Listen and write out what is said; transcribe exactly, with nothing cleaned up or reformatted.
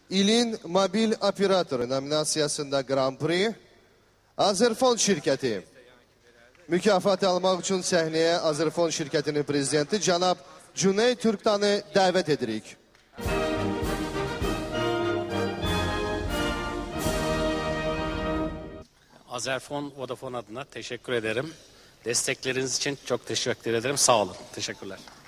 İlin mobil operatoru nominasiyasında Grand Prix Azerfon şirkəti. Mükafat almaq üçün səhnəyə Azerfon şirkətinin prezidenti cənab Cüney Türktan'ı dəvət edirik. Azerfon Vodafone adına teşekkür ederim. Destekleriniz için çok teşekkür ederim. Sağ olun. Teşekkürler.